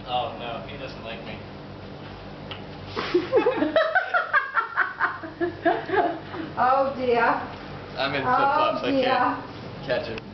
Oh no, he doesn't like me. Oh dear. I'm in flip-flops, Oh I dear. can't catch him.